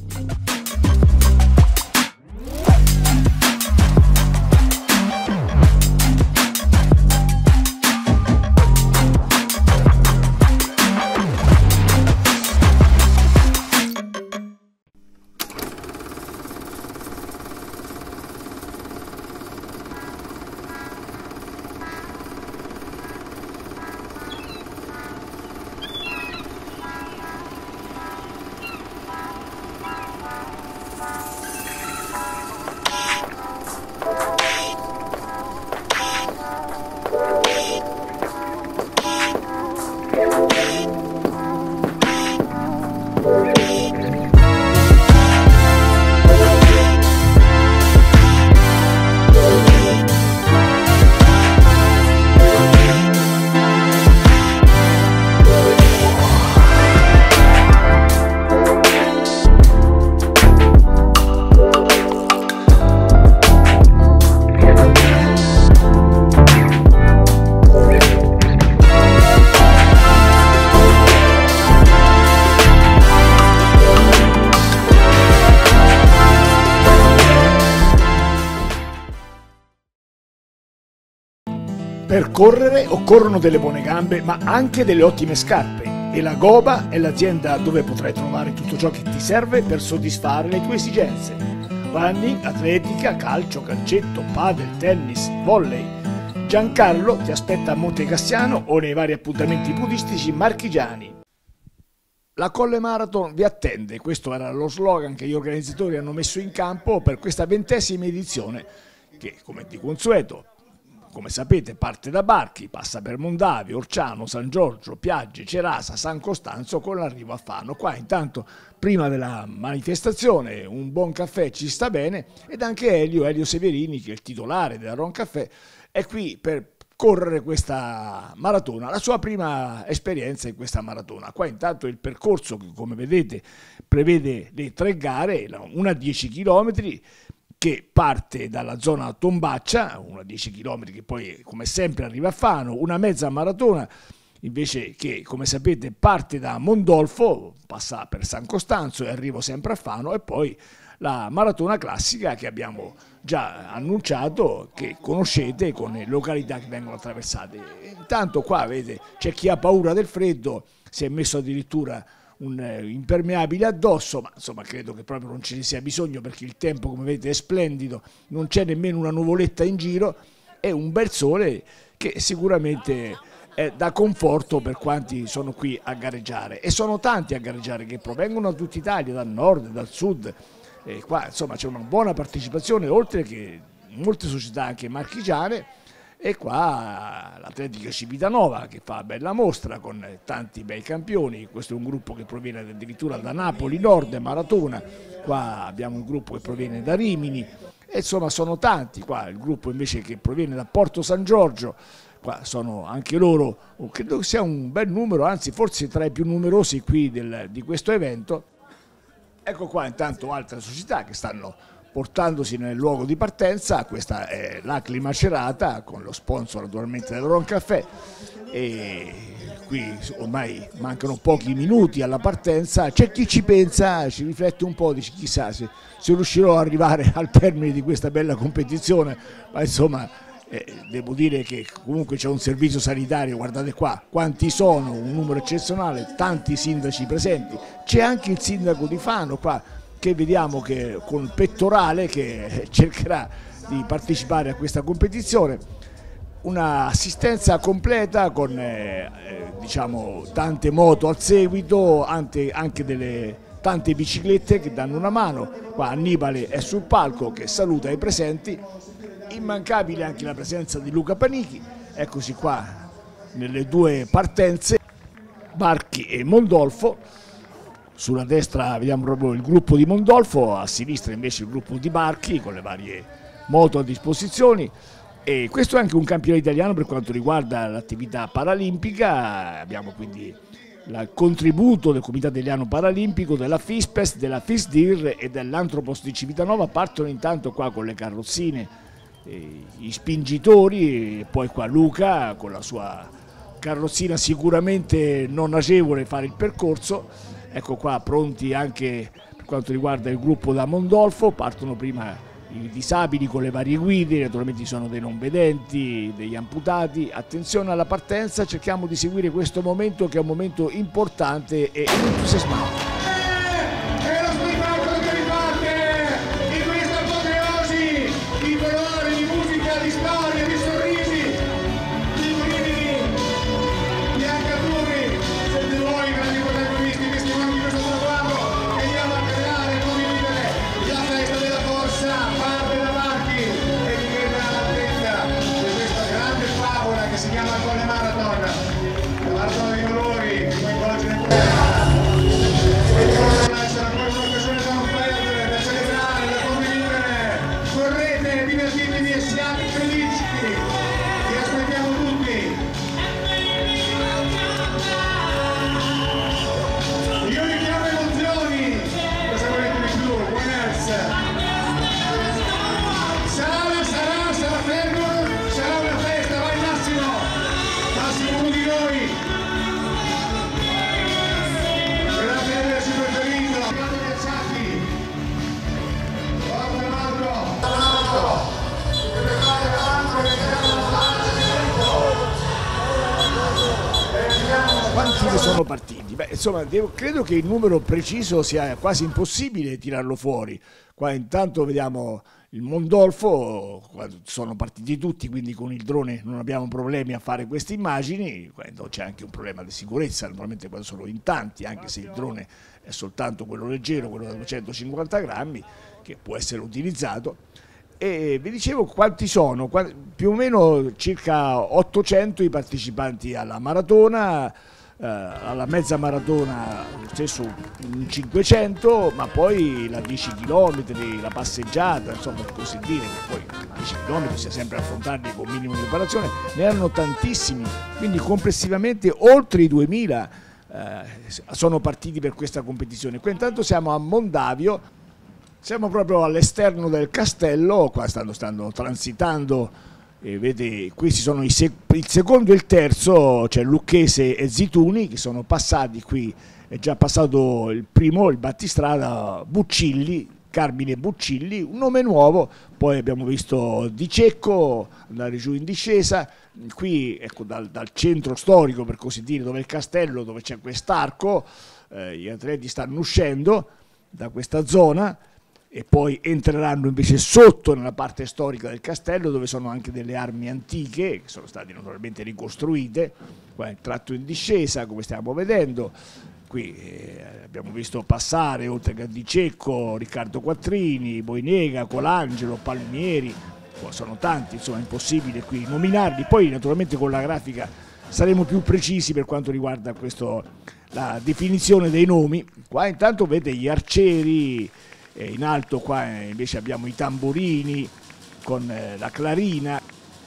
Per correre occorrono delle buone gambe, ma anche delle ottime scarpe, e la Goba è l'azienda dove potrai trovare tutto ciò che ti serve per soddisfare le tue esigenze. Running, atletica, calcio, calcetto, padel, tennis, volley. Giancarlo ti aspetta a Montecassiano o nei vari appuntamenti podistici marchigiani. La Colle Marathon vi attende, questo era lo slogan che gli organizzatori hanno messo in campo per questa 20ª edizione che, come di consueto, come sapete, parte da Barchi, passa per Mondavio, Orciano, San Giorgio, Piagge, Cerasa, San Costanzo con l'arrivo a Fano. Qua intanto, prima della manifestazione, un buon caffè ci sta bene ed anche Elio Severini, che è il titolare della Ron Caffè, è qui per correre questa maratona, la sua prima esperienza in questa maratona. Qua intanto il percorso, che come vedete prevede le 3 gare, una 10 km, che parte dalla zona Tombaccia, una 10 km che poi come sempre arriva a Fano, una mezza maratona invece che come sapete parte da Mondolfo, passa per San Costanzo e arriva sempre a Fano, e poi la maratona classica che abbiamo già annunciato, che conoscete, con le località che vengono attraversate. Intanto qua vedete c'è chi ha paura del freddo, si è messo addirittura un impermeabile addosso, ma insomma credo che proprio non ce ne sia bisogno perché il tempo, come vedete, è splendido, non c'è nemmeno una nuvoletta in giro, è un bel sole che sicuramente è da conforto per quanti sono qui a gareggiare, e sono tanti a gareggiare che provengono da tutta Italia, dal nord, dal sud, e qua insomma c'è una buona partecipazione, oltre che molte società anche marchigiane. E qua l'Atletica Civitanova che fa bella mostra con tanti bei campioni. Questo è un gruppo che proviene addirittura da Napoli Nord, Maratona. Qua abbiamo un gruppo che proviene da Rimini, e insomma sono tanti. Qua il gruppo invece che proviene da Porto San Giorgio, qua sono anche loro, credo che sia un bel numero, anzi forse tra i più numerosi qui di questo evento. Ecco qua intanto altre società che stanno portandosi nel luogo di partenza. Questa è l'Acli Macerata con lo sponsor naturalmente del Ron Caffè, e qui ormai mancano pochi minuti alla partenza. C'è chi ci pensa, ci riflette un po', dice chissà se riuscirò ad arrivare al termine di questa bella competizione, ma insomma devo dire che comunque c'è un servizio sanitario, guardate qua quanti sono, un numero eccezionale, tanti sindaci presenti, c'è anche il sindaco di Fano qua che vediamo che con pettorale che cercherà di partecipare a questa competizione. Un'assistenza completa con diciamo tante moto al seguito, anche delle tante biciclette che danno una mano. Qua Annibale è sul palco che saluta i presenti, immancabile anche la presenza di Luca Panichi. Eccoci qua nelle 2 partenze, Barchi e Mondolfo. Sulla destra vediamo proprio il gruppo di Mondolfo, a sinistra invece il gruppo di Barchi con le varie moto a disposizione. E questo è anche un campione italiano per quanto riguarda l'attività paralimpica. Abbiamo quindi il contributo del Comitato Italiano Paralimpico, della FISPES, della FISDIR e dell'Antropos di Civitanova. Partono intanto qua con le carrozzine, gli spingitori, e poi qua Luca con la sua carrozzina sicuramente non agevole fare il percorso. Ecco qua pronti anche Per quanto riguarda il gruppo da Mondolfo, partono prima i disabili con le varie guide, naturalmente ci sono dei non vedenti, degli amputati. Attenzione alla partenza, cerchiamo di seguire questo momento che è un momento importante e entusiasmante. Si chiama Colle Marathon, la maratona dei colori che coinvolge le sarà poi un'occasione da non perdere per celebrare, per condividere. Correte, divertitevi e siate felici, vi aspettiamo tutti. Io richiamo emozioni, cosa volete di più? Buon sarà fermo, sarà una festa, vai Massimo! Uno di noi, grazie di averci preferito, grazie di Acciacchi, guarda Marco, Quanti ne sono partiti? Beh, insomma, credo che il numero preciso sia quasi impossibile tirarlo fuori. Qua intanto vediamo il Mondolfo, sono partiti tutti, quindi con il drone non abbiamo problemi a fare queste immagini. Quando c'è anche un problema di sicurezza, normalmente quando sono in tanti, anche se il drone è soltanto quello leggero, quello da 250 grammi, che può essere utilizzato. E vi dicevo quanti sono, più o meno circa 800 i partecipanti alla maratona, alla mezza maratona stesso un 500, ma poi la 10 km, la passeggiata, insomma, per così dire, che poi 10 km sia sempre affrontarli con minimo di preparazione, ne erano tantissimi, quindi complessivamente oltre i 2000 sono partiti per questa competizione. Qui intanto siamo a Mondavio, siamo proprio all'esterno del castello, qua stanno transitando. Vedete, questi sono il secondo e il terzo, cioè Lucchese e Zituni, che sono passati qui. È già passato il primo, il battistrada, Buccilli, Carmine Buccilli, un nome nuovo. Poi abbiamo visto Di Cecco andare giù in discesa. Qui, ecco, dal centro storico, per così dire, dove è il castello, dove c'è quest'arco, gli atleti stanno uscendo da questa zona e poi entreranno invece sotto nella parte storica del castello, dove sono anche delle armi antiche che sono state naturalmente ricostruite. Qua è il tratto in discesa, come stiamo vedendo. Qui abbiamo visto passare, oltre che a Di Cecco, Riccardo Quattrini, Boinega, Colangelo, Palmieri. Sono tanti, insomma è impossibile qui nominarli. Poi naturalmente con la grafica saremo più precisi per quanto riguarda la definizione dei nomi. Qua intanto vedete gli arcieri. In alto qua invece abbiamo i tamburini con la clarina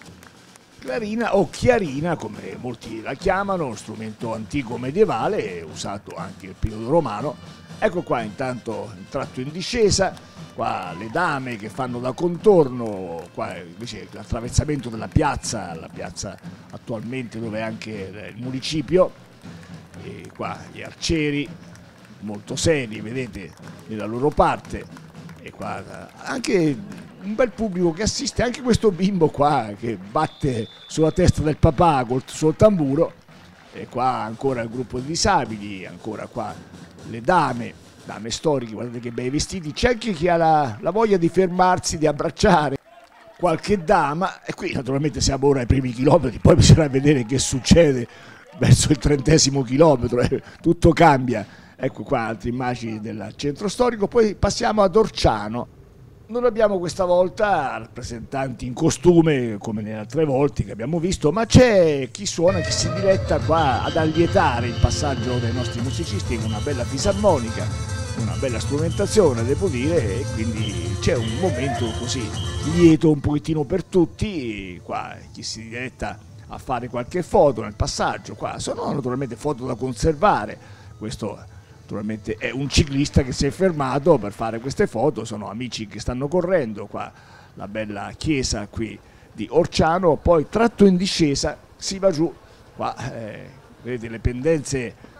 o chiarina, come molti la chiamano, uno strumento antico medievale usato anche nel periodo romano. Ecco qua intanto il tratto in discesa, qua le dame che fanno da contorno, qua invece l'attraversamento della piazza, la piazza attualmente dove è anche il municipio, e qua gli arcieri molto seri, vedete, nella loro parte, e qua anche un bel pubblico che assiste, anche questo bimbo qua che batte sulla testa del papà col suo tamburo, e qua ancora il gruppo di disabili, ancora qua le dame storiche, guardate che bei vestiti, c'è anche chi ha la voglia di fermarsi, di abbracciare qualche dama, e qui naturalmente siamo ora ai primi chilometri, poi bisogna vedere che succede verso il 30° chilometro, tutto cambia. Ecco qua altre immagini del centro storico, poi passiamo ad Orciano. Non abbiamo questa volta rappresentanti in costume come nelle altre volte che abbiamo visto, ma c'è chi suona, chi si diletta qua ad allietare il passaggio dei nostri musicisti con una bella fisarmonica, una bella strumentazione devo dire, e quindi c'è un momento così lieto un pochettino per tutti, qua chi si diletta a fare qualche foto nel passaggio, qua sono naturalmente foto da conservare, questo naturalmente è un ciclista che si è fermato per fare queste foto, sono amici che stanno correndo, qua la bella chiesa qui di Orciano, poi tratto in discesa si va giù, qua vedete le pendenze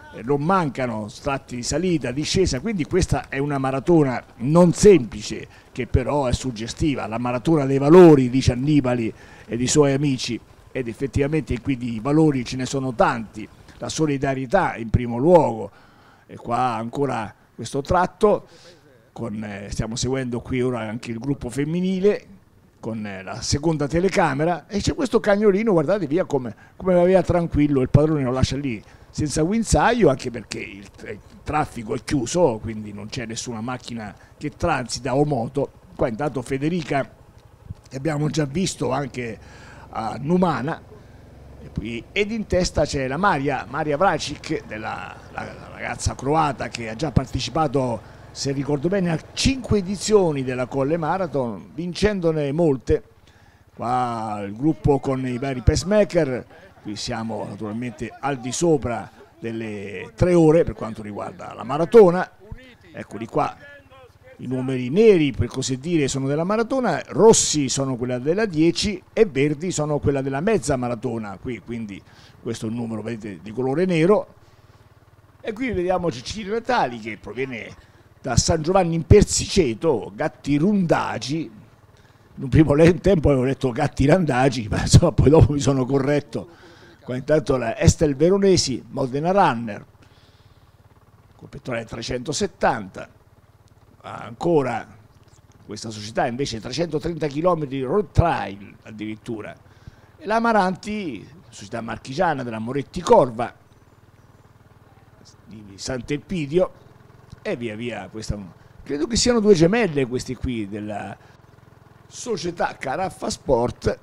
non mancano tratti di salita, discesa, quindi questa è una maratona non semplice, che però è suggestiva, la maratona dei valori, dice Annibali e dei suoi amici, ed effettivamente qui di valori ce ne sono tanti, la solidarietà in primo luogo, e qua ancora questo tratto, stiamo seguendo qui ora anche il gruppo femminile, con la seconda telecamera, e c'è questo cagnolino, guardate via come va via tranquillo, il padrone lo lascia lì senza guinzaglio, anche perché il traffico è chiuso, quindi non c'è nessuna macchina che transita o moto. Qua intanto Federica, che abbiamo già visto anche a Numana, ed in testa c'è la Marija Vračić, la ragazza croata che ha già partecipato, se ricordo bene, a 5 edizioni della Colle Marathon, vincendone molte. Qua il gruppo con i vari pacemaker, qui siamo naturalmente al di sopra delle 3 ore per quanto riguarda la maratona. Eccoli qua, i numeri neri per così dire sono della maratona, rossi sono quella della 10 e verdi sono quella della mezza maratona, qui quindi questo è il numero, vedete, di colore nero. E qui vediamo Cecilia Natali che proviene da San Giovanni in Persiceto, Gatti Rundagi. In un primo tempo avevo detto Gatti Randagi, ma insomma poi dopo mi sono corretto. Qua intanto la Estel Veronesi, Modena Runner, con pettorale 370. Ancora questa società invece 330 km road trail addirittura. E la Amaranti, società marchigiana della Moretti Corva, di Sant'Elpidio, e via via. Credo che siano 2 gemelle questi qui della società Caraffa Sport.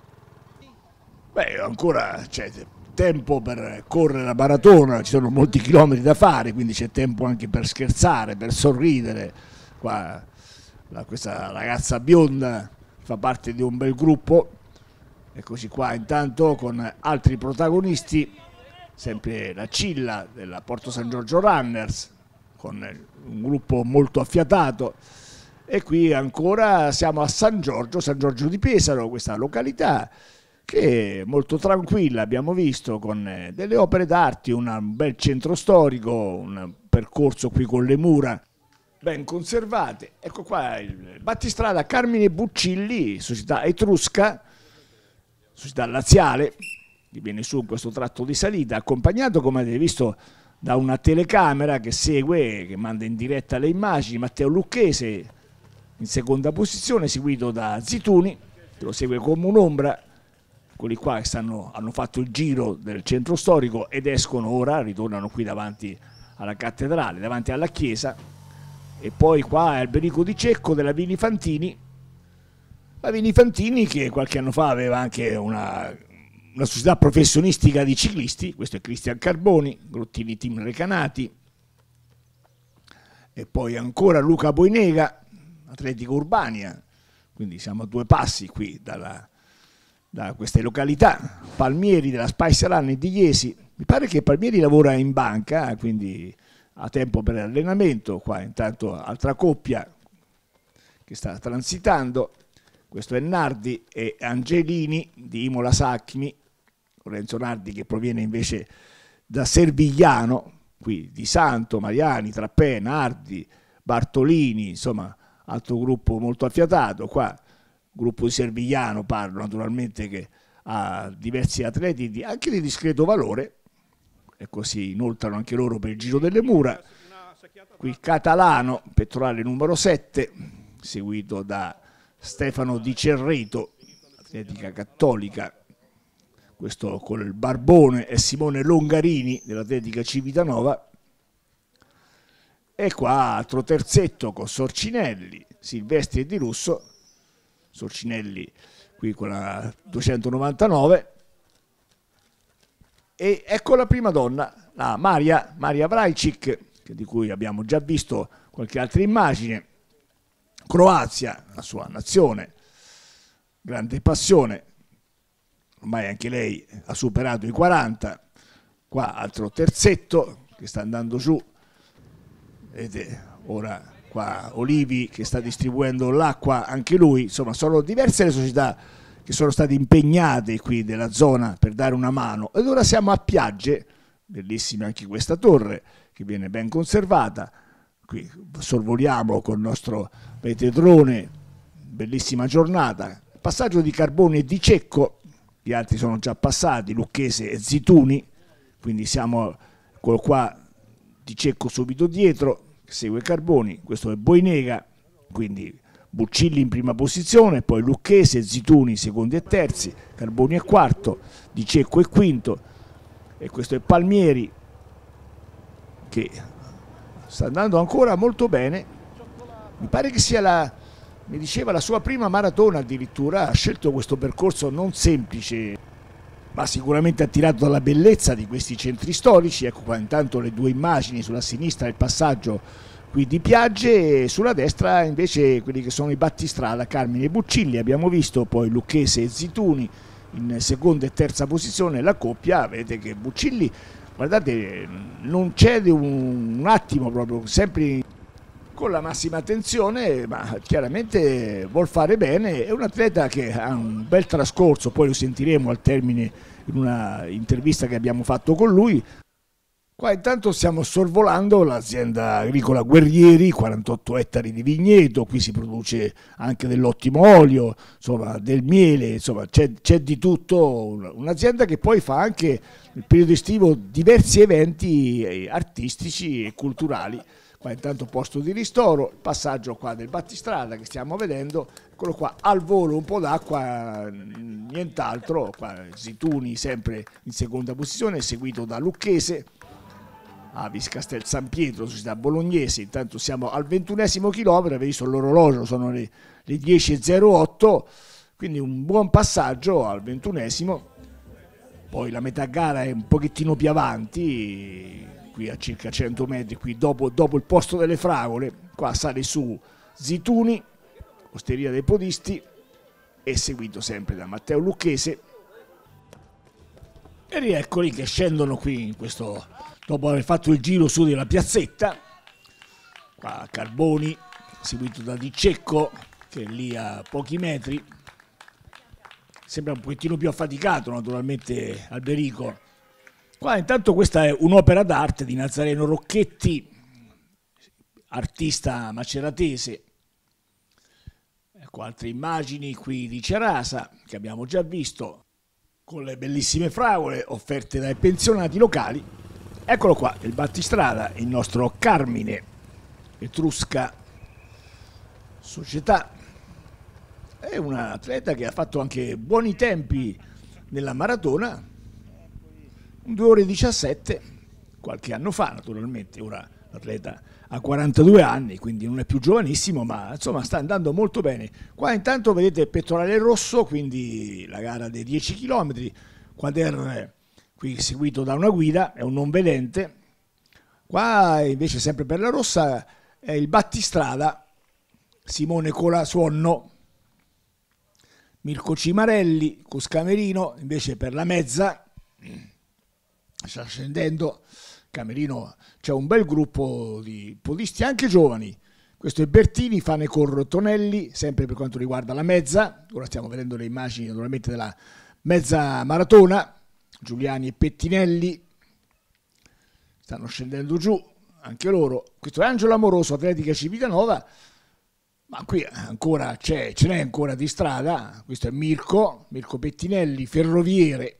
Beh, ancora c'è tempo per correre la maratona, ci sono molti chilometri da fare, quindi c'è tempo anche per scherzare, per sorridere. Qua questa ragazza bionda fa parte di un bel gruppo, eccoci qua intanto con altri protagonisti, sempre la Cilla della Porto San Giorgio Runners, con un gruppo molto affiatato. E qui ancora siamo a San Giorgio di Pesaro, questa località che è molto tranquilla, abbiamo visto, con delle opere d'arte, un bel centro storico, un percorso qui con le mura ben conservate. Ecco qua il battistrada Carmine Buccilli, società etrusca, società laziale, che viene su questo tratto di salita, accompagnato, come avete visto, da una telecamera che segue, che manda in diretta le immagini, Matteo Lucchese in seconda posizione, seguito da Zituni, che lo segue come un'ombra. Quelli qua che hanno fatto il giro del centro storico ed escono ora, ritornano qui davanti alla cattedrale, davanti alla chiesa. E poi qua è Alberico Di Cecco della Vini Fantini, la Vini Fantini che qualche anno fa aveva anche una società professionistica di ciclisti. Questo è Cristian Carboni, Grottini Team Recanati. E poi ancora Luca Boinega, Atletico Urbania, quindi siamo a 2 passi qui da queste località. Palmieri della Spice Run di Iesi, mi pare che Palmieri lavora in banca, quindi ha tempo per allenamento. Qua intanto altra coppia che sta transitando, questo è Nardi e Angelini di Imola Sacchimi, Lorenzo Nardi che proviene invece da Servigliano, qui di Santo, Mariani, Trappè, Nardi, Bartolini, insomma altro gruppo molto affiatato. Qua gruppo di Servigliano, parlo naturalmente, che ha diversi atleti anche di discreto valore, e così inoltrano anche loro per il Giro delle Mura. Qui Catalano, pettorale numero 7, seguito da Stefano Di Cerreto, atletica cattolica, questo con il Barbone, e Simone Longarini dell'atletica Civitanova. E qua altro terzetto con Sorcinelli, Silvestri e Di Russo. Sorcinelli qui con la 299. E ecco la prima donna, la Marija Vračić, di cui abbiamo già visto qualche altra immagine. Croazia, la sua nazione, grande passione, ormai anche lei ha superato i 40. Qua altro terzetto che sta andando giù, vedete ora qua Olivi che sta distribuendo l'acqua anche lui. Insomma, sono diverse le società che sono state impegnate qui della zona per dare una mano. Ed ora siamo a Piagge, bellissima anche questa torre che viene ben conservata. Qui sorvoliamo con il nostro drone, bellissima giornata. Passaggio di Carboni e di Cecco, gli altri sono già passati, Lucchese e Zituni, quindi siamo quello qua di Cecco subito dietro, che segue Carboni, questo è Boinega, quindi Buccilli in prima posizione, poi Lucchese, Zituni secondi e terzi, Carboni è quarto, Di Cecco è quinto, e questo è Palmieri che sta andando ancora molto bene. Mi pare che sia mi diceva, la sua prima maratona addirittura. Ha scelto questo percorso non semplice, ma sicuramente attirato dalla bellezza di questi centri storici. Ecco qua intanto le due immagini, sulla sinistra il passaggio qui di Piagge e sulla destra invece quelli che sono i battistrada, Carmine e Buccilli. Abbiamo visto poi Lucchese e Zituni in seconda e terza posizione, la coppia. Vedete che Buccilli, guardate, non cede un attimo, proprio sempre con la massima attenzione, ma chiaramente vuol fare bene. È un atleta che ha un bel trascorso, poi lo sentiremo al termine in una intervista che abbiamo fatto con lui. Qua intanto stiamo sorvolando l'azienda agricola Guerrieri, 48 ettari di vigneto, qui si produce anche dell'ottimo olio, insomma del miele, insomma c'è di tutto. Un'azienda che poi fa anche nel periodo estivo diversi eventi artistici e culturali. Qua intanto posto di ristoro, il passaggio qua del battistrada che stiamo vedendo, eccolo qua al volo, un po' d'acqua, nient'altro. Qua Zituni sempre in seconda posizione, seguito da Lucchese, Avis Castel San Pietro, società bolognese. Intanto siamo al 21esimo chilometro, avete visto l'orologio, sono le 10:08, quindi un buon passaggio al 21esimo. Poi la metà gara è un pochettino più avanti, qui a circa 100 metri, qui dopo il posto delle fragole. Qua sale su Zituni, osteria dei podisti, e seguito sempre da Matteo Lucchese. E rieccoli che scendono qui in questo, dopo aver fatto il giro su della piazzetta. Qua Carboni, seguito da Di Cecco, che è lì a pochi metri. Sembra un pochettino più affaticato naturalmente Alberico. Qua intanto questa è un'opera d'arte di Nazareno Rocchetti, artista maceratese. Ecco altre immagini qui di Cerasa che abbiamo già visto, con le bellissime fragole offerte dai pensionati locali. Eccolo qua, il battistrada, il nostro Carmine, Etrusca Società. È un atleta che ha fatto anche buoni tempi nella maratona, 2 ore 17, qualche anno fa naturalmente. Ora l'atleta ha 42 anni, quindi non è più giovanissimo, ma insomma sta andando molto bene. Qua intanto vedete il pettorale rosso, quindi la gara dei 10 km, Quader qui seguito da una guida, è un non vedente. Qua invece sempre per la rossa è il battistrada, Simone Colasuonno, Mirko Cimarelli, Coscamerino, invece per la mezza sta scendendo Camerino, c'è un bel gruppo di podisti anche giovani. Questo è Bertini, Fanecor Tonelli, sempre per quanto riguarda la mezza. Ora stiamo vedendo le immagini naturalmente della mezza maratona. Giuliani e Pettinelli stanno scendendo giù anche loro. Questo è Angelo Amoroso, Atletica Civitanova, ma qui ancora ce n'è ancora di strada. Questo è Mirko Pettinelli, Ferroviere.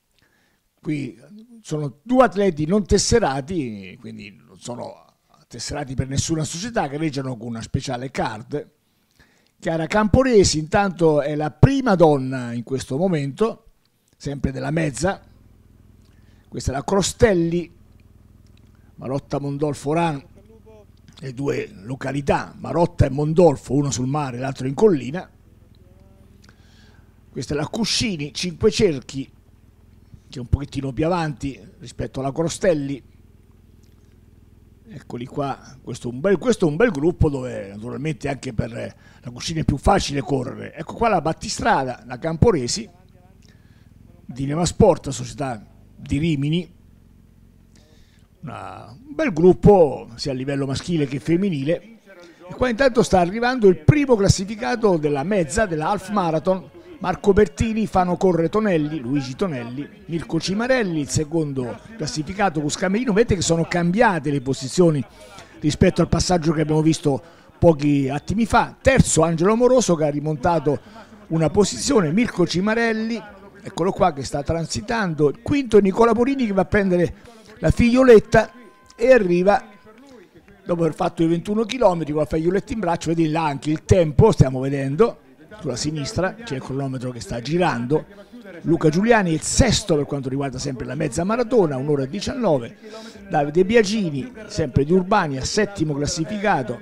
Qui sono 2 atleti non tesserati, quindi non sono tesserati per nessuna società, gareggiano con una speciale card. Chiara Camporesi intanto è la prima donna in questo momento, sempre della mezza. Questa è la Crostelli, Marotta Mondolfo Oran, le 2 località, Marotta e Mondolfo, uno sul mare, l'altro in collina. Questa è la Cuscini, 5 cerchi, che è un pochettino più avanti rispetto alla Crostelli. Eccoli qua, questo è un bel gruppo dove naturalmente anche per la Cuscini è più facile correre. Ecco qua la battistrada, la Camporesi, Dinema Sport, società di Rimini. Un bel gruppo sia a livello maschile che femminile. E qua intanto sta arrivando il primo classificato della mezza, della half marathon, Marco Bertini, Fano corre Tonelli, Luigi Tonelli, Mirko Cimarelli, il secondo classificato Cuscamerino. Vedete che sono cambiate le posizioni rispetto al passaggio che abbiamo visto pochi attimi fa. Terzo Angelo Amoroso che ha rimontato una posizione, Mirko Cimarelli, eccolo qua che sta transitando. Quinto Nicola Morini che va a prendere la figlioletta e arriva dopo aver fatto i 21 km con la figlioletta in braccio. Vedete là anche il tempo, stiamo vedendo. Sulla sinistra c'è il cronometro che sta girando. Luca Giuliani è il sesto per quanto riguarda sempre la mezza maratona, 1 ora e 19. Davide Biagini, sempre di Urbania, settimo classificato.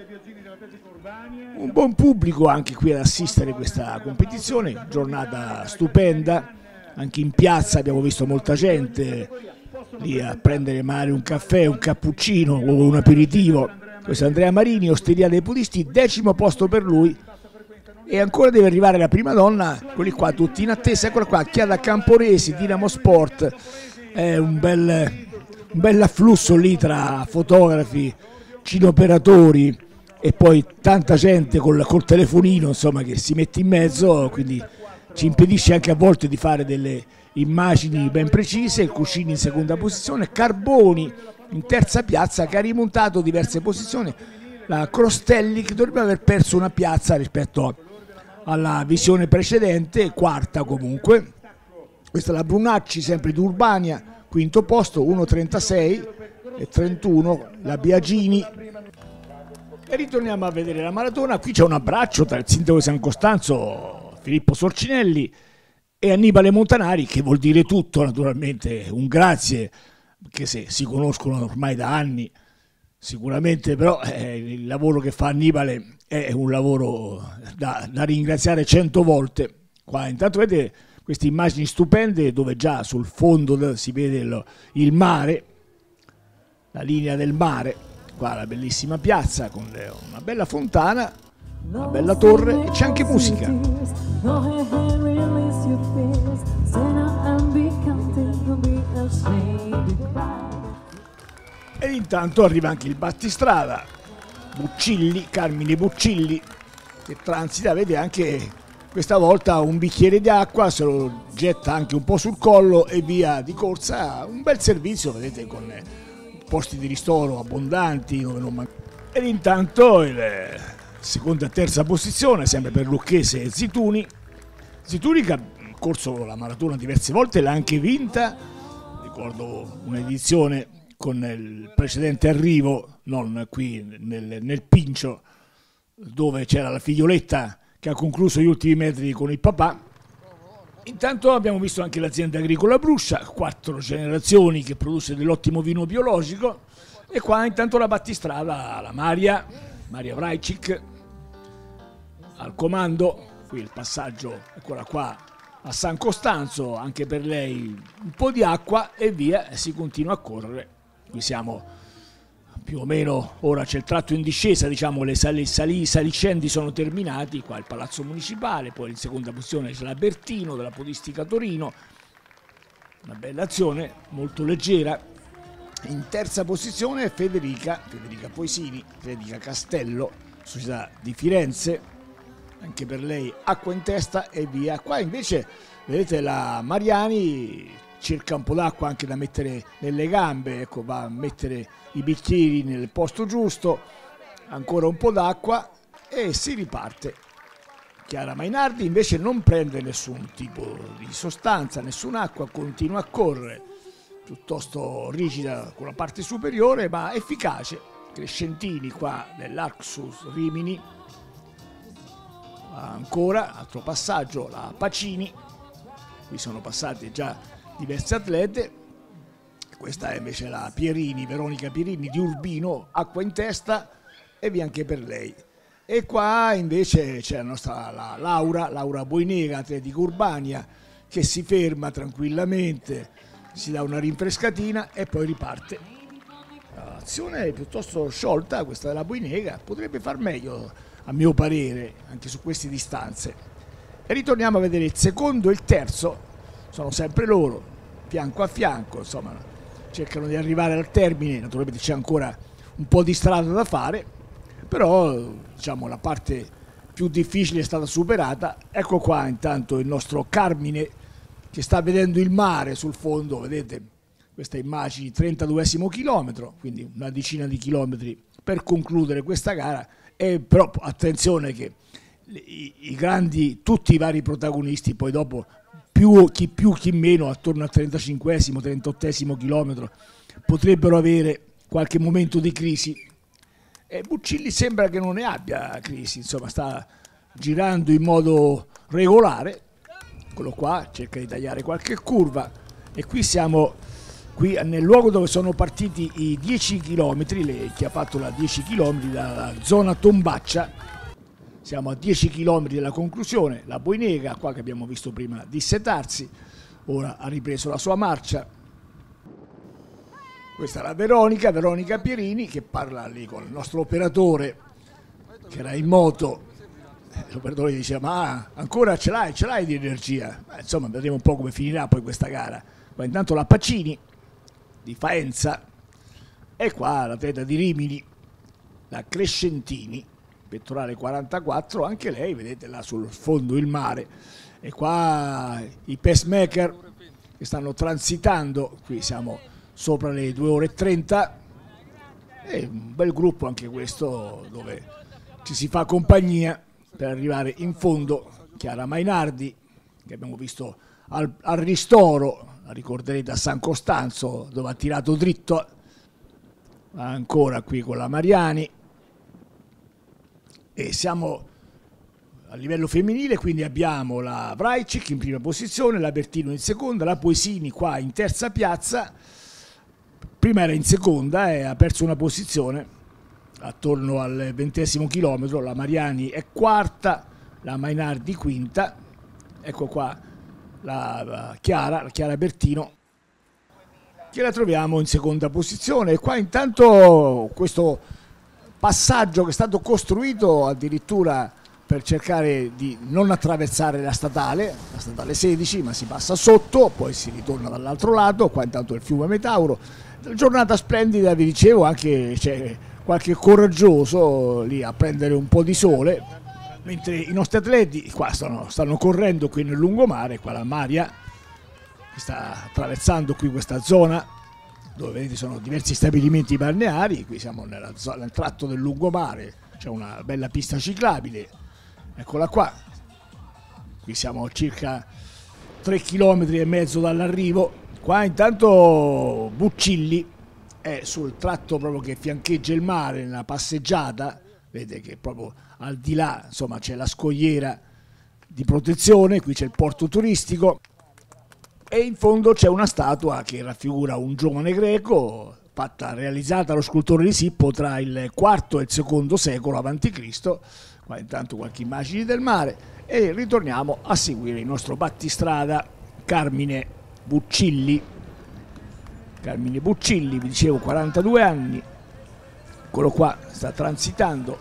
Un buon pubblico anche qui ad assistere a questa competizione, giornata stupenda. Anche in piazza abbiamo visto molta gente lì a prendere magari un caffè, un cappuccino o un aperitivo. Questo è Andrea Marini, Osteria dei Podisti, 10° posto per lui. E ancora deve arrivare la prima donna, quelli qua tutti in attesa. Eccola qua, Chiara Camporesi, Dinamo Sport. È un bel afflusso lì tra fotografi, cineoperatori e poi tanta gente col telefonino, insomma, che si mette in mezzo, quindi ci impedisce anche a volte di fare delle immagini ben precise. Il Cuscini in seconda posizione, Carboni in terza piazza che ha rimontato diverse posizioni. La Crostelli che dovrebbe aver perso una piazza rispetto alla visione precedente, quarta comunque. Questa è la Brunacci, sempre di Urbania, quinto posto, 1:36 e 31, la Biagini. E ritorniamo a vedere la maratona. Qui c'è un abbraccio tra il sindaco di San Costanzo, Filippo Sorcinelli, e Annibale Montanari, che vuol dire tutto naturalmente, un grazie, che se si conoscono ormai da anni sicuramente, però il lavoro che fa Annibale è un lavoro da ringraziare 100 volte. Qua intanto vedete queste immagini stupende dove già sul fondo si vede il mare, la linea del mare. Qua la bellissima piazza con una bella fontana, una bella torre e c'è anche musica. E intanto arriva anche il battistrada, Buccilli, Carmine Buccilli, che transita, vede anche questa volta un bicchiere di acqua, se lo getta anche un po' sul collo e via di corsa. Un bel servizio, vedete, con posti di ristoro abbondanti dove non manca. Ed intanto il seconda e terza posizione sempre per Lucchese e Zituni che ha corso la maratona diverse volte, l'ha anche vinta. Ricordo un'edizione con il precedente arrivo, non qui nel Pincio, dove c'era la figlioletta che ha concluso gli ultimi metri con il papà. Intanto abbiamo visto anche l'azienda agricola Bruscia, 4 generazioni che produce dell'ottimo vino biologico. E qua intanto la battistrada, la Maria Vrajcik al comando. Qui il passaggio, eccola qua, a San Costanzo, anche per lei un po' di acqua e via, e si continua a correre. Qui siamo più o meno, ora c'è il tratto in discesa, diciamo i saliscendi sono terminati. Qua il Palazzo Municipale, poi in seconda posizione c'è la Bertino della Podistica Torino, una bella azione molto leggera. In terza posizione Federica Poesini, Federica Castello, Società di Firenze, anche per lei acqua in testa e via. Qua invece vedete la Mariani cerca un po' d'acqua anche da mettere nelle gambe, ecco, va a mettere i bicchieri nel posto giusto, ancora un po' d'acqua e si riparte. Chiara Mainardi invece non prende nessun tipo di sostanza, nessun'acqua, continua a correre, piuttosto rigida con la parte superiore ma efficace. Crescentini qua dell'Arxus Rimini, ancora altro passaggio, la Pacini, qui sono passate già diverse atlete. Questa è invece la Pierini, Veronica Pierini di Urbino, acqua in testa e via anche per lei. E qua invece c'è la nostra Laura Boinega, atletica Urbania, che si ferma tranquillamente, si dà una rinfrescatina e poi riparte. L'azione è piuttosto sciolta questa della Boinega, potrebbe far meglio a mio parere anche su queste distanze. E ritorniamo a vedere il secondo e il terzo, sono sempre loro, fianco a fianco, insomma cercano di arrivare al termine. Naturalmente c'è ancora un po' di strada da fare, però diciamo la parte più difficile è stata superata. Ecco qua intanto il nostro Carmine che sta vedendo il mare sul fondo, vedete queste immagini, 32esimo chilometro, quindi una decina di chilometri per concludere questa gara. E però attenzione che i grandi, tutti i vari protagonisti poi dopo più chi meno attorno al 35esimo, 38esimo chilometro potrebbero avere qualche momento di crisi, e Buccilli sembra che non ne abbia crisi, insomma sta girando in modo regolare. Eccolo qua, cerca di tagliare qualche curva, e qui siamo nel luogo dove sono partiti i 10 km, chi ha fatto la 10 km dalla zona Tombaccia. Siamo a 10 km dalla conclusione, la Boinega, qua che abbiamo visto prima dissetarsi, ora ha ripreso la sua marcia. Questa è la Veronica Pierini, che parla lì con il nostro operatore che era in moto. L'operatore dice: ma ancora ce l'hai di energia? Insomma, vedremo un po' come finirà poi questa gara. Qua intanto la Pacini di Faenza, e qua l'atleta di Rimini, la Crescentini, pettorale 44, anche lei, vedete là sul fondo il mare. E qua i pacemaker che stanno transitando, qui siamo sopra le 2 ore e 30, e un bel gruppo anche questo, dove ci si fa compagnia per arrivare in fondo. Chiara Mainardi, che abbiamo visto al ristoro, la ricorderete a San Costanzo, dove ha tirato dritto, ancora qui con la Mariani. E siamo a livello femminile, quindi abbiamo la Vrajcik in prima posizione, la Bertino in seconda, la Poesini qua in terza piazza. Prima era in seconda e ha perso una posizione attorno al 20esimo chilometro. La Mariani è quarta, la Mainardi quinta. Ecco qua la Chiara Bertino, che la troviamo in seconda posizione. E qua intanto questo passaggio che è stato costruito addirittura per cercare di non attraversare la statale 16, ma si passa sotto, poi si ritorna dall'altro lato. Qua intanto il fiume Metauro. Giornata splendida, vi dicevo, anche c'è qualche coraggioso lì a prendere un po' di sole, mentre i nostri atleti qua stanno correndo qui nel lungomare. Qua la Maria che sta attraversando qui questa zona dove vedete sono diversi stabilimenti balneari. Qui siamo nel tratto del lungomare, c'è una bella pista ciclabile, eccola qua. Qui siamo a circa 3,5 km dall'arrivo. Qua intanto Buccilli è sul tratto proprio che fiancheggia il mare, nella passeggiata, vedete che proprio al di là insomma c'è la scogliera di protezione, qui c'è il porto turistico, e in fondo c'è una statua che raffigura un giovane greco, realizzata dallo scultore di Sippo tra il IV e il II secolo a.C. Qua intanto qualche immagine del mare, e ritorniamo a seguire il nostro battistrada Carmine Buccilli, vi dicevo, 42 anni, eccolo qua, sta transitando,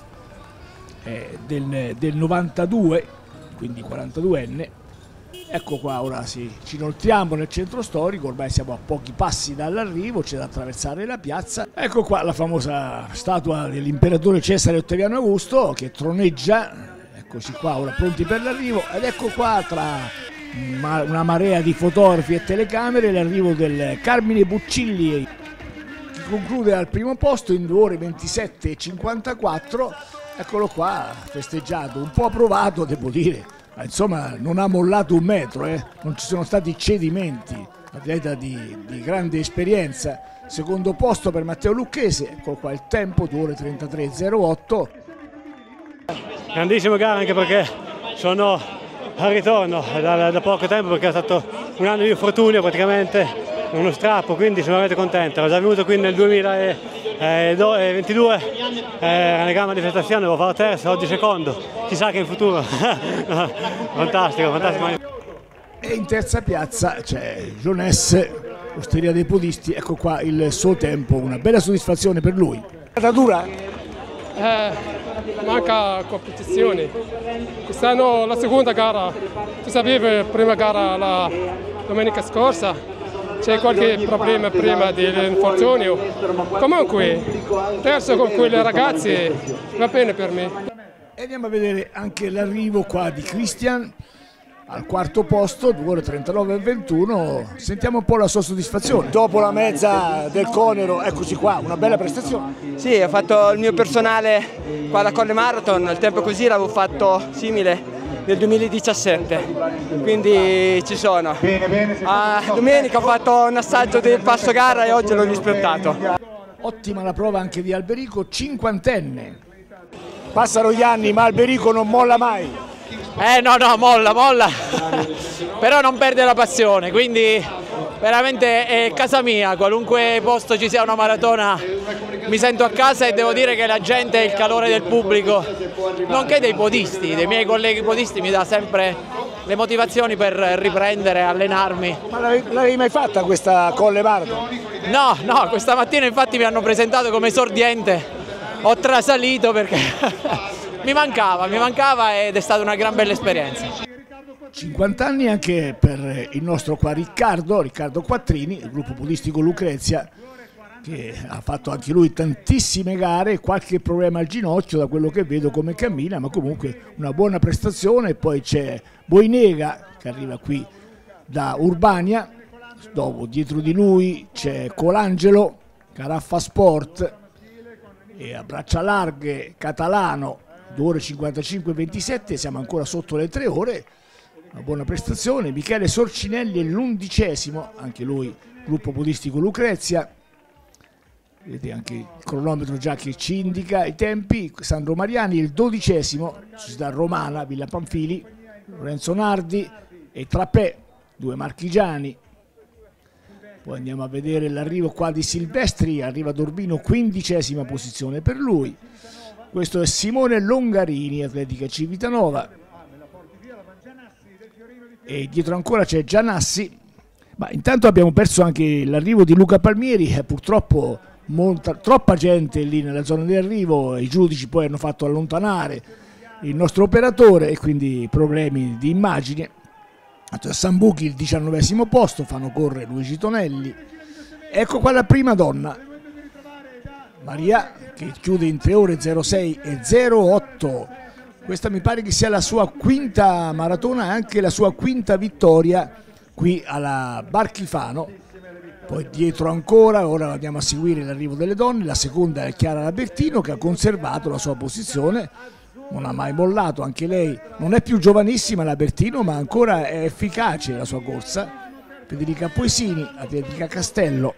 del 92, quindi 42enne. Ecco qua, ora ci inoltriamo nel centro storico, ormai siamo a pochi passi dall'arrivo, c'è da attraversare la piazza. Ecco qua la famosa statua dell'imperatore Cesare Ottaviano Augusto che troneggia, eccoci qua ora pronti per l'arrivo, ed ecco qua tra una marea di fotografi e telecamere l'arrivo del Carmine Buccilli, che conclude al primo posto in 2 ore 27 e 54. Eccolo qua, festeggiato, un po' provato devo dire, ma insomma non ha mollato un metro, non ci sono stati cedimenti, atleta di grande esperienza. Secondo posto per Matteo Lucchese, eccolo qua il tempo, 2 ore 33,08. Grandissima gara, anche perché sono al ritorno da poco tempo, perché è stato un anno di infortunio praticamente, uno strappo, quindi sono veramente contento. Ero già venuto qui nel 2022, era una gran manifestazione, avevo fatto terzo, oggi secondo, chissà che in futuro. Fantastico. E in terza piazza c'è Gionesse, Osteria dei Podisti, ecco qua il suo tempo, una bella soddisfazione per lui. È stata dura? Manca competizione. Quest'anno la seconda gara, tu sapevi, prima gara la domenica scorsa, c'è qualche problema prima dell'infortunio. Comunque, perso con quelle ragazze, va bene per me. E andiamo a vedere anche l'arrivo qua di Christian al quarto posto, 2 ore 39,21. Sentiamo un po' la sua soddisfazione. Dopo la mezza del Conero, eccoci qua, una bella prestazione. Sì, ho fatto il mio personale qua alla Colle Marathon, il tempo così l'avevo fatto simile nel 2017, quindi ci sono. Domenica ho fatto un assaggio del passo gara e oggi l'ho rispettato. Ottima la prova anche di Alberico, 50enne. Passano gli anni ma Alberico non molla mai. No, molla, però non perde la passione, quindi veramente è casa mia, qualunque posto ci sia una maratona mi sento a casa e devo dire che la gente e il calore del pubblico, nonché dei podisti, dei miei colleghi podisti, mi dà sempre le motivazioni per riprendere, allenarmi. Ma l'avevi mai fatta questa Colle Marathon? No, questa mattina infatti mi hanno presentato come esordiente, ho trasalito perché mi mancava ed è stata una gran bella esperienza. 50 anni anche per il nostro qua Riccardo Quattrini, il gruppo podistico Lucrezia, che ha fatto anche lui tantissime gare, qualche problema al ginocchio da quello che vedo come cammina, ma comunque una buona prestazione. Poi c'è Boinega che arriva qui da Urbania, dopo dietro di lui c'è Colangelo, Caraffa Sport e a braccia larghe Catalano, 2 ore 55,27, siamo ancora sotto le 3 ore, una buona prestazione. Michele Sorcinelli è l'11°, anche lui gruppo podistico Lucrezia, vedete anche il cronometro già che ci indica i tempi. Sandro Mariani il 12°, società romana, Villa Pamphili, Lorenzo Nardi e Trappè, 2 marchigiani. Poi andiamo a vedere l'arrivo qua di Silvestri, arriva ad Urbino, 15ª posizione per lui. Questo è Simone Longarini, Atletica Civitanova. E dietro ancora c'è Gianassi. Ma intanto abbiamo perso anche l'arrivo di Luca Palmieri, purtroppo troppa gente lì nella zona di arrivo, i giudici poi hanno fatto allontanare il nostro operatore e quindi problemi di immagine. Sambuchi il 19° posto, fanno correre Luigi Tonelli. Ecco qua la prima donna, Maria, che chiude in 3 ore 06 e 08. Questa mi pare che sia la sua quinta maratona e anche la sua quinta vittoria qui alla Barchifano. Poi dietro ancora, ora andiamo a seguire l'arrivo delle donne, la seconda è Chiara Labertino che ha conservato la sua posizione, non ha mai mollato, anche lei non è più giovanissima Labertino ma ancora è efficace la sua corsa. Federica Poesini, Atletica Castello.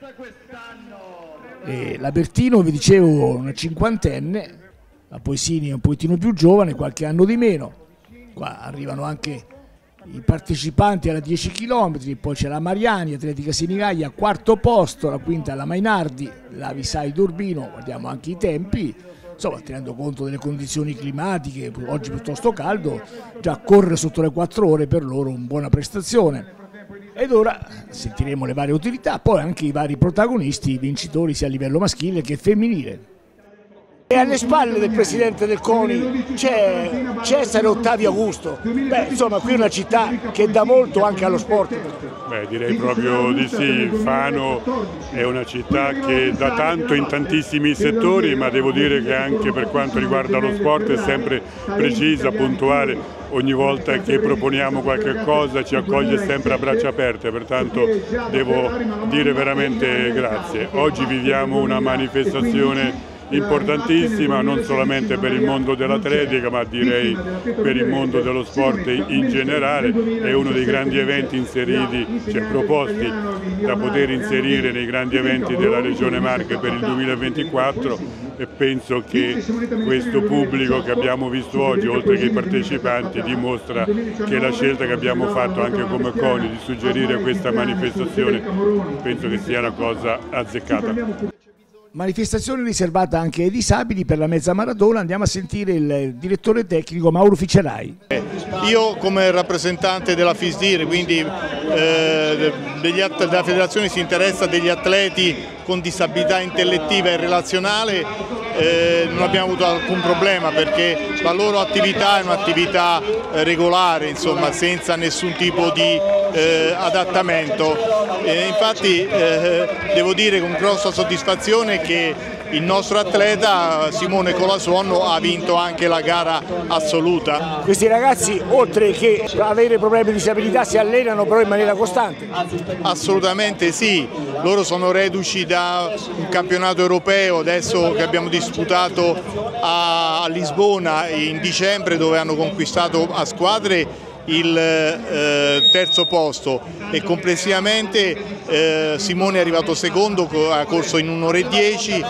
E Labertino, vi dicevo, una cinquantenne, la Poesini è un pochettino più giovane, qualche anno di meno. Qua arrivano anche i partecipanti alla 10 km, poi c'è la Mariani, Atletica Senigallia, 4° posto, la quinta è la Mainardi, la Visai d'Urbino, guardiamo anche i tempi, insomma tenendo conto delle condizioni climatiche, oggi piuttosto caldo, già correre sotto le 4 ore per loro una buona prestazione. Ed ora sentiremo le varie utilità, poi anche i vari protagonisti, i vincitori sia a livello maschile che femminile. E alle spalle del presidente del CONI c'è Cesare Ottavio Augusto. Beh, insomma, qui è una città che dà molto anche allo sport. Beh, direi proprio di sì. Fano è una città che dà tanto in tantissimi settori, ma devo dire che anche per quanto riguarda lo sport è sempre precisa, puntuale. Ogni volta che proponiamo qualche cosa ci accoglie sempre a braccia aperte, pertanto devo dire veramente grazie. Oggi viviamo una manifestazione importantissima non solamente per il mondo dell'atletica ma direi per il mondo dello sport in generale. È uno dei grandi eventi inseriti, cioè proposti da poter inserire nei grandi eventi della Regione Marche per il 2024 e penso che questo pubblico che abbiamo visto oggi, oltre che i partecipanti, dimostra che la scelta che abbiamo fatto anche come CONI di suggerire questa manifestazione penso che sia una cosa azzeccata. Manifestazione riservata anche ai disabili per la mezza maratona. Andiamo a sentire il direttore tecnico Mauro Ficerai. Io come rappresentante della FISDIR, quindi della federazione si interessa degli atleti con disabilità intellettiva e relazionale, non abbiamo avuto alcun problema perché la loro attività è un'attività regolare, insomma, senza nessun tipo di adattamento. Infatti devo dire con grossa soddisfazione che il nostro atleta Simone Colasuonno ha vinto anche la gara assoluta. Questi ragazzi, oltre che avere problemi di disabilità, si allenano però in maniera costante? Assolutamente sì, loro sono reduci da un campionato europeo adesso che abbiamo disputato a Lisbona in dicembre, dove hanno conquistato a squadre il terzo posto, e complessivamente Simone è arrivato secondo, ha corso in 1 ora e 10,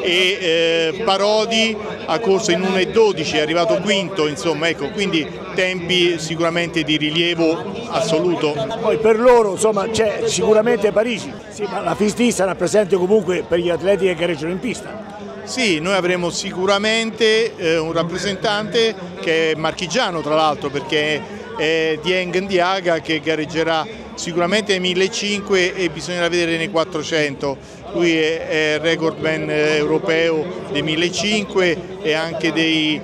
e Parodi ha corso in 1 e 12, è arrivato quinto, insomma, ecco, quindi tempi sicuramente di rilievo assoluto. Poi per loro insomma c'è sicuramente Parigi, sì, ma la FISD sarà presente comunque per gli atleti che gareggiano in pista. Sì, noi avremo sicuramente un rappresentante che è marchigiano, tra l'altro, perché è Dieng Ndiaga, che gareggerà sicuramente nei 1500 e bisognerà vedere nei 400. Lui è recordman europeo dei 1500 e anche dei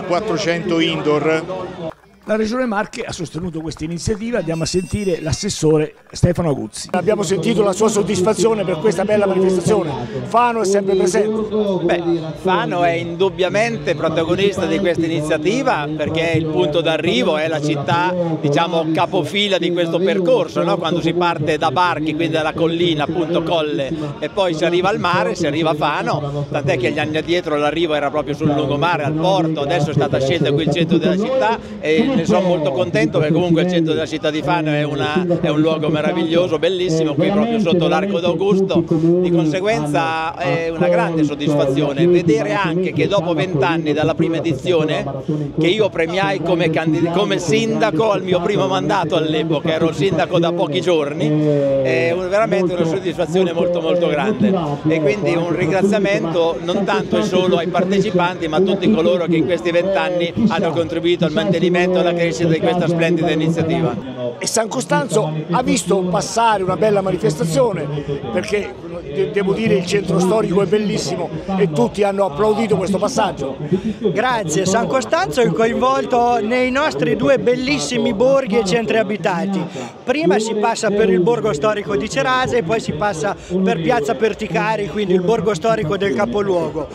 400 indoor. La Regione Marche ha sostenuto questa iniziativa, andiamo a sentire l'assessore Stefano Aguzzi. Abbiamo sentito la sua soddisfazione per questa bella manifestazione, Fano è sempre presente? Beh, Fano è indubbiamente protagonista di questa iniziativa, perché il punto d'arrivo è la città, diciamo, capofila di questo percorso, no? Quando si parte da Barchi, quindi dalla collina, appunto Colle, e poi si arriva al mare, si arriva a Fano, tant'è che gli anni addietro l'arrivo era proprio sul lungomare, al porto, adesso è stata scelta qui il centro della città e ne sono molto contento, perché comunque il centro della città di Fano è un luogo meraviglioso, bellissimo, qui proprio sotto l'Arco d'Augusto. Di conseguenza è una grande soddisfazione vedere anche che dopo 20 anni dalla prima edizione, che io premiai come sindaco al mio primo mandato all'epoca, ero sindaco da pochi giorni, è veramente una soddisfazione molto molto grande, e quindi un ringraziamento non tanto e solo ai partecipanti, ma a tutti coloro che in questi 20 anni hanno contribuito al mantenimento e alla crescita di questa splendida iniziativa. E San Costanzo ha visto passare una bella manifestazione, perché devo dire il centro storico è bellissimo e tutti hanno applaudito questo passaggio. Grazie, San Costanzo è coinvolto nei nostri 2 bellissimi borghi e centri abitati. Prima si passa per il borgo storico di Cerase e poi si passa per Piazza Perticari, quindi il borgo storico del capoluogo.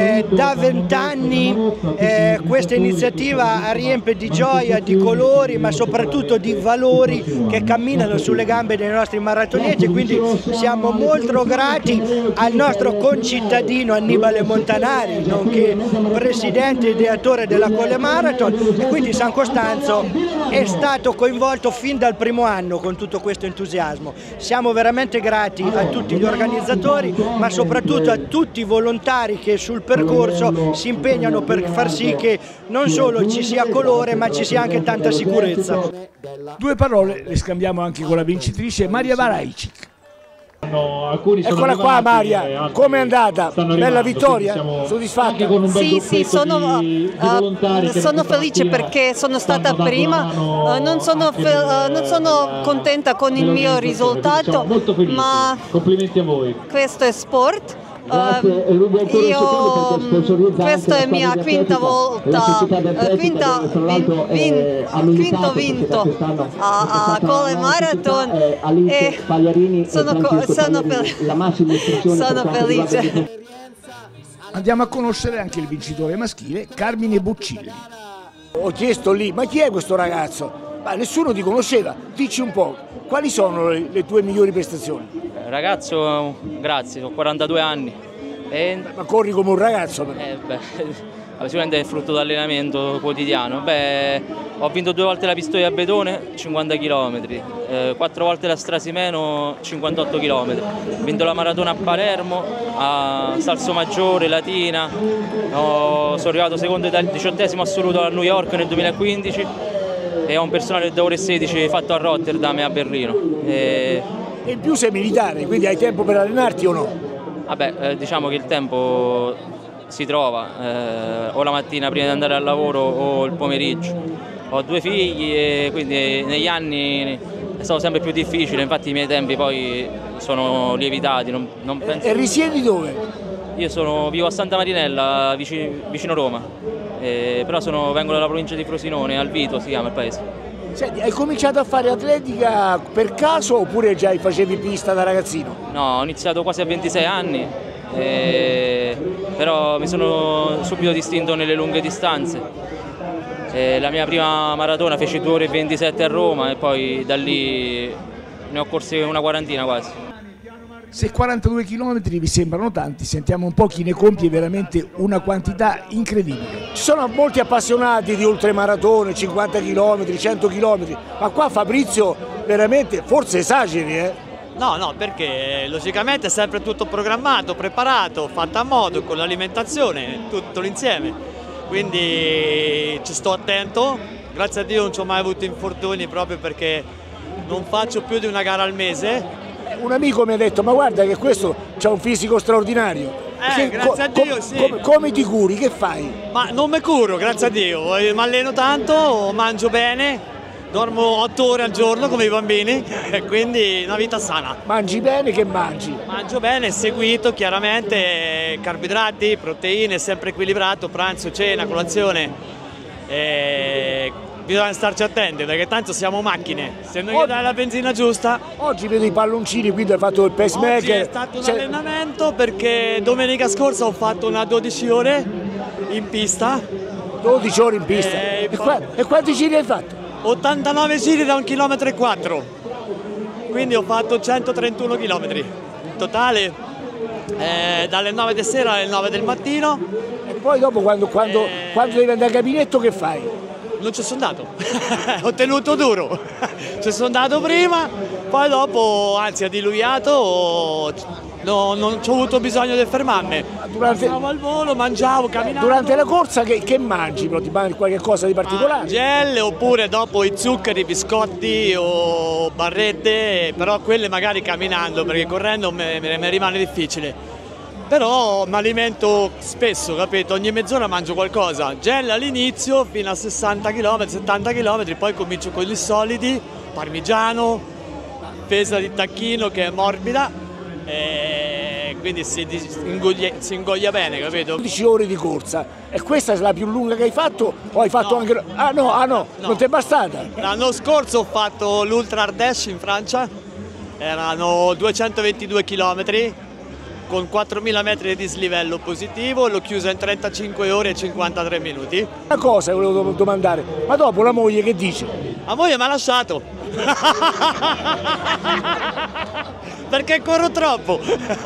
Da 20 anni questa iniziativa riempie di gioia, di colori, ma soprattutto di valori che camminano sulle gambe dei nostri maratonieti, quindi siamo molto grati al nostro concittadino Annibale Montanari, nonché presidente e ideatore della Colle Marathon, e quindi San Costanzo è stato coinvolto fin dal primo anno con tutto questo entusiasmo. Siamo veramente grati a tutti gli organizzatori, ma soprattutto a tutti i volontari che sul percorso si impegnano per far sì che non solo ci sia colore, ma ci sia anche tanta sicurezza. 2 parole le scambiamo anche con la vincitrice Maria Varajcic. Eccola qua Maria, come è andata? Bella vittoria? Soddisfatta? Sì, sono felice perché sono stata prima, non sono contenta con il mio risultato, ma questo è sport. Questa è mia quinto vinto a Colle Marathon e sono felice. Andiamo a conoscere anche il vincitore maschile, Carmine Buccilli. Ho chiesto lì, ma chi è questo ragazzo? Ma nessuno ti conosceva, dici un po', quali sono le tue migliori prestazioni? Ragazzo, grazie, ho 42 anni. Ma corri come un ragazzo però. Sicuramente è frutto dell'allenamento quotidiano. Ho vinto 2 volte la Pistoia a Betone, 50 km, 4 volte la Strasimeno, 58 km. Ho vinto la maratona a Palermo, a Salsomaggiore, Latina, sono arrivato secondo 18° assoluto a New York nel 2015 e ho un personale da ore 16 fatto a Rotterdam e a Berlino. E in più sei militare, quindi hai tempo per allenarti o no? Vabbè, diciamo che il tempo si trova o la mattina prima di andare al lavoro o il pomeriggio. Ho 2 figli e quindi negli anni è stato sempre più difficile, infatti i miei tempi poi sono lievitati. Non penso... E risiedi dove? Io vivo a Santa Marinella, vicino Roma, però vengo dalla provincia di Frosinone, Alvito si chiama il paese. Senti, hai cominciato a fare atletica per caso oppure già facevi pista da ragazzino? No, ho iniziato quasi a 26 anni però mi sono subito distinto nelle lunghe distanze. La mia prima maratona feci 2 ore e 27 a Roma e poi da lì ne ho corse una quarantina quasi. Se 42 km vi sembrano tanti, sentiamo un po' chi ne compie veramente una quantità incredibile. Ci sono molti appassionati di ultramaratone, 50 km, 100 km, ma qua Fabrizio veramente forse esageri, No, perché logicamente è sempre tutto programmato, preparato, fatto a modo, con l'alimentazione, tutto l'insieme. Quindi ci sto attento, grazie a Dio non ci ho mai avuto infortuni proprio perché non faccio più di una gara al mese. Un amico mi ha detto, ma guarda che questo c'ha un fisico straordinario. Grazie a Dio, sì. Come ti curi? Che fai? Ma non mi curo, grazie a Dio. Mi alleno tanto, mangio bene, dormo 8 ore al giorno come i bambini, e quindi una vita sana. Mangi bene? Che mangi? Mangio bene, seguito chiaramente, carboidrati, proteine, sempre equilibrato, pranzo, cena, colazione. Bisogna starci attenti perché tanto siamo macchine, se non gli dai la benzina giusta. Oggi vedo i palloncini, quindi hai fatto il pacemaker. Oggi è stato un allenamento perché domenica scorsa ho fatto una 12 ore in pista. 12 ore in pista? E quanti giri hai fatto? 89 giri da 1,4 km, quindi ho fatto 131 km in totale, dalle 9 di sera alle 9 del mattino. E poi dopo quando devi andare al gabinetto che fai? Non ci sono andato, ho tenuto duro, ci sono andato prima, poi dopo anzi ha diluviato, non ho avuto bisogno di fermarmi, stavo al volo, mangiavo, camminavo. Durante la corsa che mangi? Ti mangi qualche cosa di particolare? Gel oppure dopo i zuccheri, biscotti o barrette, però quelle magari camminando perché correndo mi rimane difficile. Però mi alimento spesso, capito? Ogni mezz'ora mangio qualcosa. Gel all'inizio fino a 60 km, 70 km, poi comincio con i solidi, parmigiano, pesa di tacchino che è morbida, e quindi si ingoglia bene, capito? 12 ore di corsa, e questa è la più lunga che hai fatto? O hai fatto anche... Ah no, non ti è bastata? L'anno scorso ho fatto l'Ultra Ardèche in Francia, erano 222 km, con 4.000 metri di dislivello positivo, l'ho chiusa in 35 ore e 53 minuti. Una cosa volevo domandare, ma dopo la moglie che dice? La moglie mi ha lasciato, perché corro troppo.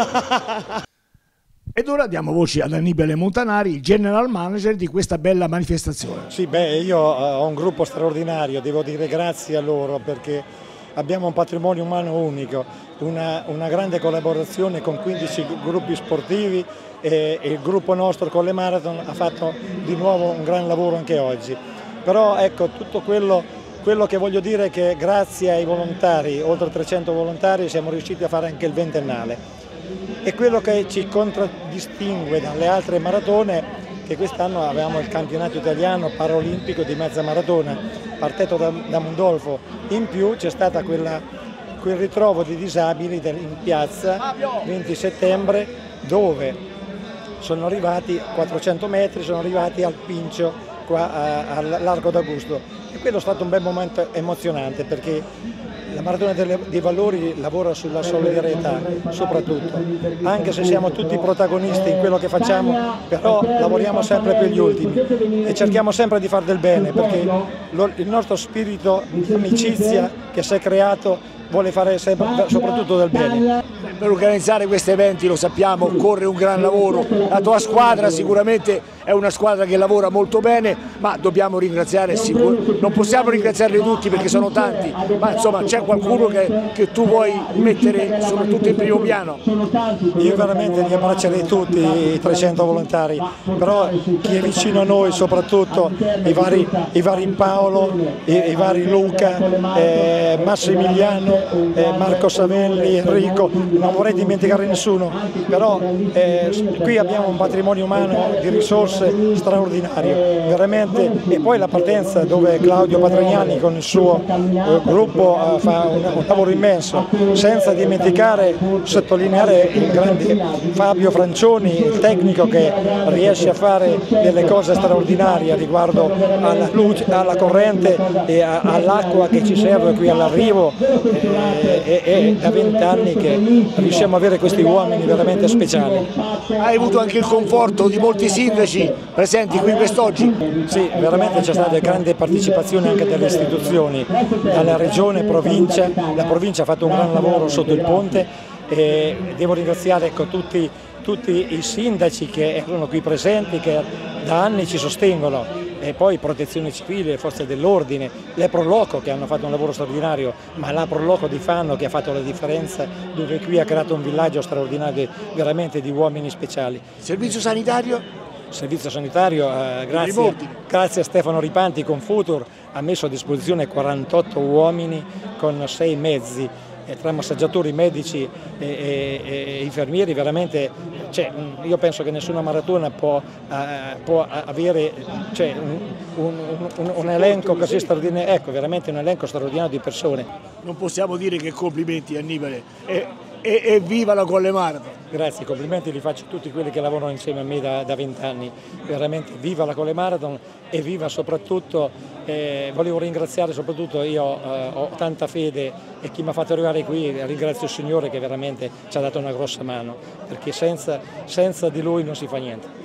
Ed ora diamo voce ad Annibale Montanari, general manager di questa bella manifestazione. Sì, io ho un gruppo straordinario, devo dire grazie a loro perché abbiamo un patrimonio umano unico, una grande collaborazione con 15 gruppi sportivi e il gruppo nostro con le marathon ha fatto di nuovo un gran lavoro anche oggi. Però ecco, tutto quello che voglio dire è che grazie ai volontari, oltre 300 volontari, siamo riusciti a fare anche il ventennale. E quello che ci contraddistingue dalle altre maratone che quest'anno avevamo il campionato italiano paraolimpico di mezza maratona, partito da Mondolfo. In più c'è stata quel ritrovo di disabili in piazza 20 settembre dove sono arrivati 400 metri, sono arrivati al Pincio qua al Largo d'Augusto, e quello è stato un bel momento emozionante perché la Maratona dei Valori lavora sulla solidarietà soprattutto, anche se siamo tutti protagonisti in quello che facciamo, però lavoriamo sempre per gli ultimi e cerchiamo sempre di fare del bene perché il nostro spirito di amicizia che si è creato vuole fare sempre, soprattutto del bene. Per organizzare questi eventi, lo sappiamo, occorre un gran lavoro. La tua squadra sicuramente è una squadra che lavora molto bene, ma dobbiamo ringraziare, non possiamo ringraziarli tutti perché sono tanti, ma insomma c'è qualcuno che tu vuoi mettere soprattutto in primo piano? Io veramente li abbraccerei tutti i 300 volontari, però chi è vicino a noi, soprattutto i vari Paolo, i vari Luca, Massimiliano, Marco Savelli, Enrico, non vorrei dimenticare nessuno, però qui abbiamo un patrimonio umano di risorse percorso straordinario, veramente. E poi la partenza dove Claudio Patrignani con il suo gruppo fa un lavoro immenso, senza dimenticare, sottolineare il grande Fabio Francioni, il tecnico che riesce a fare delle cose straordinarie riguardo alla luce, alla corrente e all'acqua che ci serve qui all'arrivo. È da 20 anni che riusciamo ad avere questi uomini veramente speciali. Hai avuto anche il conforto di molti sindaci presenti qui quest'oggi? Sì, veramente c'è stata grande partecipazione anche delle istituzioni, dalla regione, provincia. La provincia ha fatto un gran lavoro sotto il ponte e devo ringraziare tutti i sindaci che erano qui presenti, che da anni ci sostengono, e poi Protezione Civile, Forze dell'Ordine, le Proloco che hanno fatto un lavoro straordinario, ma la Proloco di Fano che ha fatto la differenza, dove qui ha creato un villaggio straordinario veramente di uomini speciali. Servizio sanitario? Servizio sanitario, grazie a Stefano Ripanti con Futur, ha messo a disposizione 48 uomini con 6 mezzi, tra massaggiatori, medici e infermieri. Veramente, io penso che nessuna maratona può avere un elenco così straordinario, ecco, veramente un elenco straordinario di persone. Non possiamo dire che complimenti, Annibale, e viva la Colle Marathon. Grazie, complimenti li faccio a tutti quelli che lavorano insieme a me da 20 anni, veramente viva la Colle Marathon e viva soprattutto, volevo ringraziare soprattutto, io ho tanta fede e chi mi ha fatto arrivare qui, ringrazio il Signore che veramente ci ha dato una grossa mano, perché senza di Lui non si fa niente.